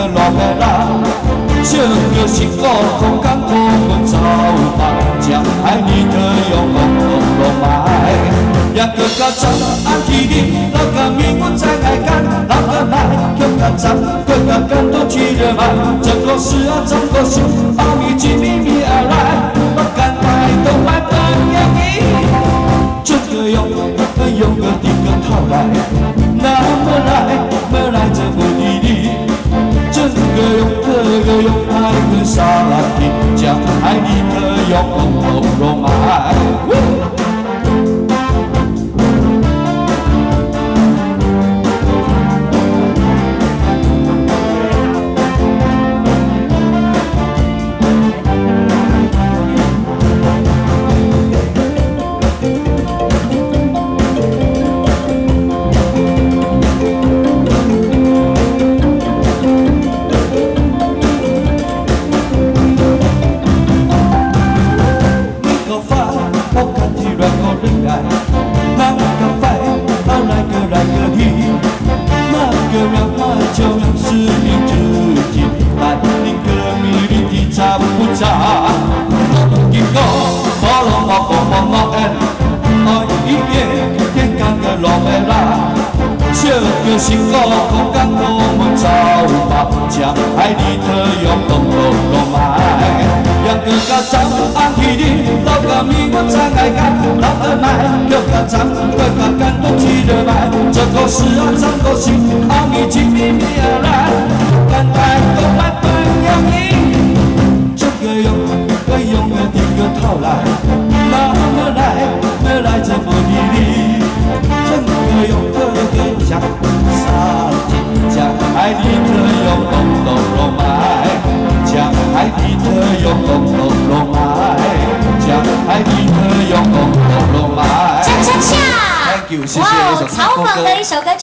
落下来，笑着是苦苦甘苦苦走吧，只爱你可用功落来。也搁较早暗起你，老甲面我再爱干，老甲来叫较早，过较感动去了爱，这故事啊，这故事，后面一咪咪啊来，我甘爱都爱不容易。 这个用个的个讨来，那么来这么离离，这个用爱个傻的，将爱你可用容爱。就是你自己，但你个迷你的查不查？经过无路无风无路的，爱一夜天干个落下来，笑着是苦苦甘苦无走吧，只爱你特用功落来。也搁较早暗起你，老甲面我再爱干，老甲来叫较早，过较感动起了来，这故事啊，这故事，后面一咪咪啊来，甘爱都爱不容易，这个用个的个讨来，那么来这么离离，这个用个像傻子，将爱你特用功落来。 将爱你特用功落来，将爱你特用功落来。 恰恰恰！ Thank you，谢谢。 哇，超棒的一首歌曲。